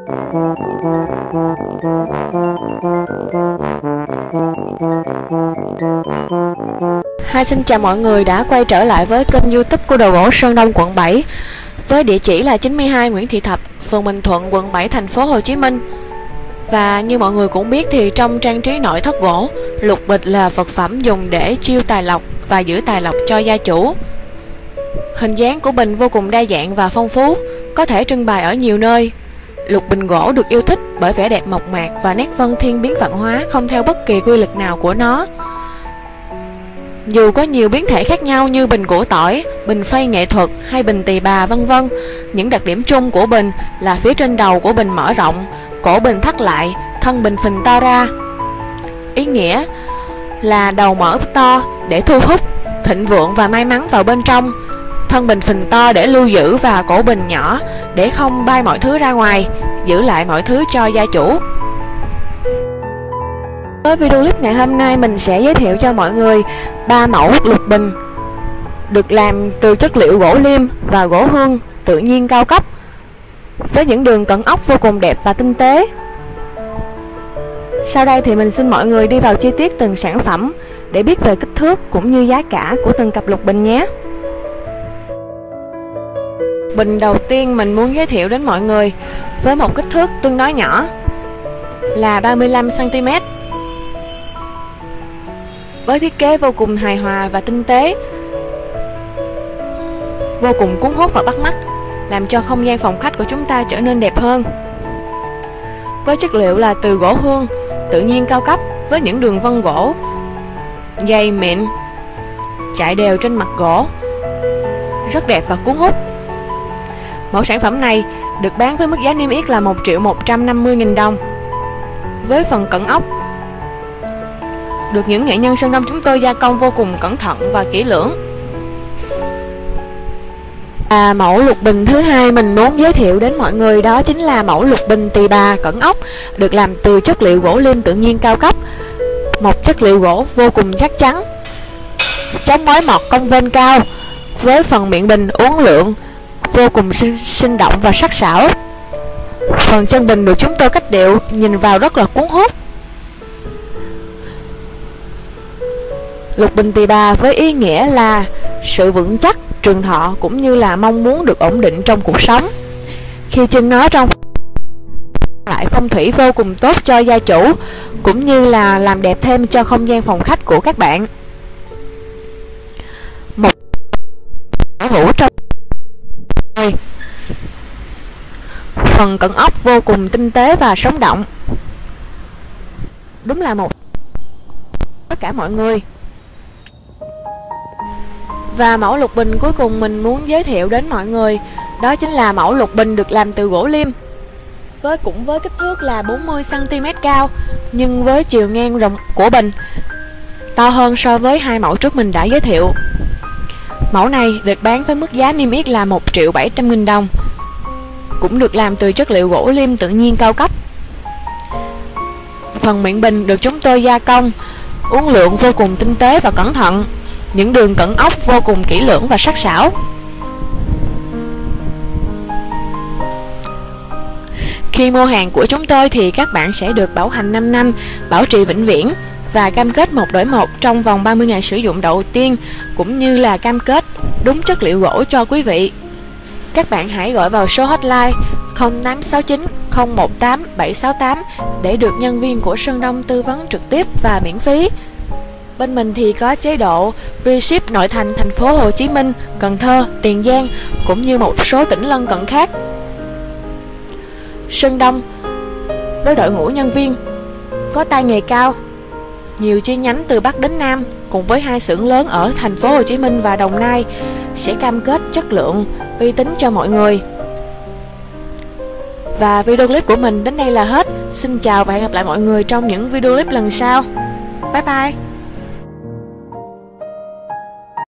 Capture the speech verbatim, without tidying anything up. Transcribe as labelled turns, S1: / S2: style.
S1: Hi, xin chào mọi người đã quay trở lại với kênh YouTube của Đồ Gỗ Sơn Đông quận bảy với địa chỉ là chín mươi hai Nguyễn Thị Thập, phường Bình Thuận, quận bảy, thành phố Hồ Chí Minh. Và như mọi người cũng biết thì trong trang trí nội thất gỗ, lục bịch là vật phẩm dùng để chiêu tài lộc và giữ tài lộc cho gia chủ. Hình dáng của bình vô cùng đa dạng và phong phú, có thể trưng bày ở nhiều nơi. Lục bình gỗ được yêu thích bởi vẻ đẹp mộc mạc và nét vân thiên biến vạn hóa không theo bất kỳ quy luật nào của nó. Dù có nhiều biến thể khác nhau như bình củ tỏi, bình phay nghệ thuật hay bình tỳ bà vân vân, những đặc điểm chung của bình là phía trên đầu của bình mở rộng, cổ bình thắt lại, thân bình phình to ra. Ý nghĩa là đầu mở to để thu hút thịnh vượng và may mắn vào bên trong, thân bình phình to để lưu giữ và cổ bình nhỏ để không bay mọi thứ ra ngoài, giữ lại mọi thứ cho gia chủ. Với video clip ngày hôm nay mình sẽ giới thiệu cho mọi người ba mẫu lục bình được làm từ chất liệu gỗ liêm và gỗ hương tự nhiên cao cấp, với những đường cẩn ốc vô cùng đẹp và tinh tế. Sau đây thì mình xin mọi người đi vào chi tiết từng sản phẩm để biết về kích thước cũng như giá cả của từng cặp lục bình nhé. Bình đầu tiên mình muốn giới thiệu đến mọi người với một kích thước tương đối nhỏ là ba mươi lăm xăng ti mét, với thiết kế vô cùng hài hòa và tinh tế, vô cùng cuốn hút và bắt mắt, làm cho không gian phòng khách của chúng ta trở nên đẹp hơn. Với chất liệu là từ gỗ hương tự nhiên cao cấp, với những đường vân gỗ dày mịn chạy đều trên mặt gỗ, rất đẹp và cuốn hút. Mẫu sản phẩm này được bán với mức giá niêm yết là một triệu một trăm năm mươi nghìn đồng. Với phần cẩn ốc được những nghệ nhân Sơn Đông chúng tôi gia công vô cùng cẩn thận và kỹ lưỡng. À, mẫu lục bình thứ hai mình muốn giới thiệu đến mọi người đó chính là mẫu lục bình tỳ bà cẩn ốc, được làm từ chất liệu gỗ liêm tự nhiên cao cấp, một chất liệu gỗ vô cùng chắc chắn, chống mối mọt cong vênh cao, với phần miệng bình uốn lượn vô cùng sinh, sinh động và sắc sảo. Phần chân bình được chúng tôi cách điệu, nhìn vào rất là cuốn hút. Lục bình tỳ bà với ý nghĩa là sự vững chắc, trường thọ cũng như là mong muốn được ổn định trong cuộc sống. Khi trưng nó trong lại phong thủy vô cùng tốt cho gia chủ, cũng như là làm đẹp thêm cho không gian phòng khách của các bạn. Một sở hữu trong phần cẩn ốc vô cùng tinh tế và sống động, đúng là một tất cả mọi người. Và mẫu lục bình cuối cùng mình muốn giới thiệu đến mọi người đó chính là mẫu lục bình được làm từ gỗ liêm, với cũng với kích thước là bốn mươi xăng ti mét cao, nhưng với chiều ngang rộng của bình to hơn so với hai mẫu trước mình đã giới thiệu. Mẫu này được bán với mức giá niêm yết là một triệu bảy trăm nghìn đồng, cũng được làm từ chất liệu gỗ liêm tự nhiên cao cấp. Phần miệng bình được chúng tôi gia công uốn lượn vô cùng tinh tế và cẩn thận, những đường cẩn ốc vô cùng kỹ lưỡng và sắc sảo. Khi mua hàng của chúng tôi thì các bạn sẽ được bảo hành năm năm, bảo trì vĩnh viễn và cam kết một đổi một trong vòng ba mươi ngày sử dụng đầu tiên, cũng như là cam kết đúng chất liệu gỗ cho quý vị. Các bạn hãy gọi vào số hotline không tám sáu chín không một tám bảy sáu tám để được nhân viên của Sơn Đông tư vấn trực tiếp và miễn phí. Bên mình thì có chế độ free ship nội thành thành phố Hồ Chí Minh, Cần Thơ, Tiền Giang cũng như một số tỉnh lân cận khác. Sơn Đông với đội ngũ nhân viên có tay nghề cao, nhiều chi nhánh từ Bắc đến Nam, cùng với hai xưởng lớn ở thành phố Hồ Chí Minh và Đồng Nai sẽ cam kết chất lượng, uy tín cho mọi người. Và video clip của mình đến đây là hết. Xin chào và hẹn gặp lại mọi người trong những video clip lần sau. Bye bye.